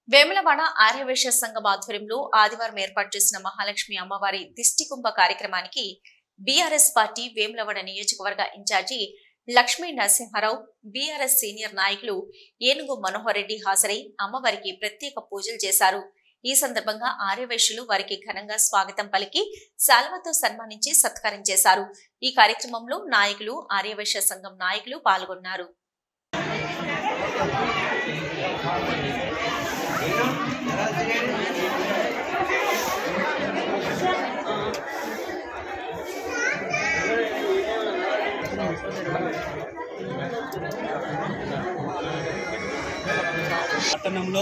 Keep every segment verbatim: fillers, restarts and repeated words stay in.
వేములవాడ ఆర్యవైశ్య సంఘం ఆధ్వర్యంలో ఆదివారం ఏర్పాటు చేసిన మహాలక్ష్మి అమ్మవారి దిష్టికుంభ కార్యక్రమానికి బీఆర్ఎస్ పార్టీ వేములవాడ నియోజకవర్గ incharge Lakshmi Narasimha Rao, BRS senior నాయకులు ఏనుగు మనోహర్ రెడ్డి హాజరై అమ్మవారికి ప్రత్యేక పూజలు చేశారు. ఈ సందర్భంగా ఆర్యవైశ్యులు వారికి ఘనంగా స్వాగతం పలికి శాల్వాతో సన్మానించి సత్కారం చేశారు. ఈ కార్యక్రమంలో నాయకులు, ఆర్యవైశ్య సంఘం నాయకులు పాల్గొన్నారు. పట్టణంలో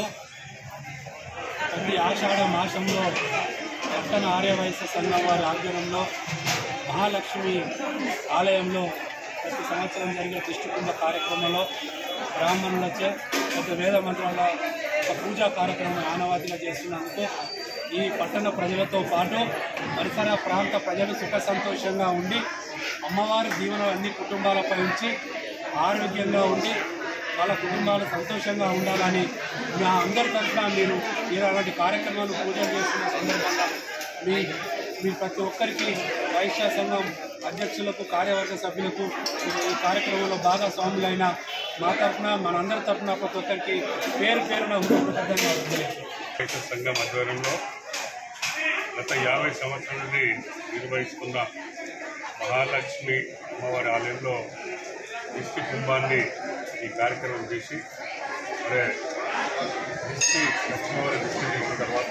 ప్రతి ఆషాఢ మాసంలో పట్టణ ఆర్యవైశ్య సంఘం వారి ఆధ్వర్యంలో మహాలక్ష్మి ఆలయంలో ప్రతి సంవత్సరం జరిగే దిష్టికుంభ కార్యక్రమంలో బ్రాహ్మణులచే పెద్ద వేద మంత్రాల ఒక పూజా కార్యక్రమం ఆనవాతిగా చేస్తున్నందుకు ఈ పట్టణ ప్రజలతో పాటు పరిసర ప్రాంత ప్రజలు సుఖ సంతోషంగా ఉండి అమ్మవారి దీవెన అన్ని కుటుంబాలపై ఉంచి ఆరోగ్యంగా ఉండి వాళ్ళ కుటుంబాలు సంతోషంగా ఉండాలని మా అందరి తరఫున మీరు ఇలాంటి కార్యక్రమాలు పూజలు చేస్తున్న సందర్భంగా మీ మీ ప్రతి ఒక్కరికి వైశ్య సంఘం అధ్యక్షులకు, కార్యవర్గ సభ్యులకు ఈ కార్యక్రమంలో భాగస్వాములైన మా తరఫున మనందరి తరఫున ప్రతి ఒక్కరికి పేరు పేరున కృతజ్ఞతగా వైశ్య సంఘం ఆధ్వర్యంలో గత యాభై సంవత్సరాల నుండి నిర్వహిస్తున్న మహాలక్ష్మి అమ్మవారి ఆలయంలో దిష్టి కుంభాన్ని ఈ కార్యక్రమం చేసి మరి దిష్టి లక్ష్మీవారి దిష్టి చేసిన తర్వాత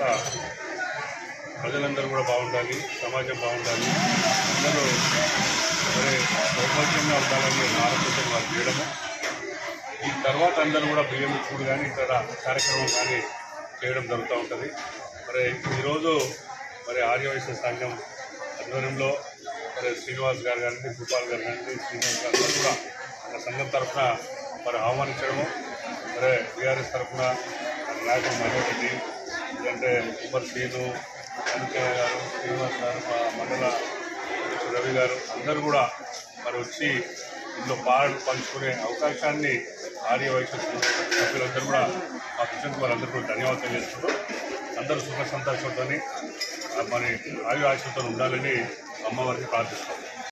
ప్రజలందరూ కూడా బాగుండాలి, సమాజం బాగుండాలి, అందరూ మరి సౌభాగ్యంగా ఉండాలని ఆలోచన వారు చేయడము. ఈ తర్వాత అందరూ కూడా బియ్యం చూడు కానీ ఇక్కడ కార్యక్రమం కానీ చేయడం జరుగుతూ ఉంటుంది. మరి ఈరోజు మరి ఆర్యవైశ్య సంఘం ఆధ్వర్యంలో మరి శ్రీనివాస్ గారు కానీ, భూపాల్ గారు కానీ, శ్రీనివాస్ గారు అందరూ కూడా మన సంఘం తరఫున మరి ఆహ్వానించడము, మరి బీఆర్ఎస్ తరఫున నాయకులు మనోహర్ రెడ్డి, ఎందుకంటే ఉమ్మర్ శ్రీను, వెంకయ్య గారు, శ్రీనివాస్ గారు, మండల రవి గారు అందరూ కూడా మరి వచ్చి ఇందులో పాలు పంచుకునే అవకాశాన్ని ఆర్యవైశ్య సభ్యులందరూ కూడా మా కృష్ణ వారందరూ కూడా ధన్యవాదాలు చేస్తున్నారు. అందరూ సుఖ సంతోషంతో మరి ఆయురాశంతో ఉండాలని అమ్మవారికి ప్రార్థిస్తున్నాం.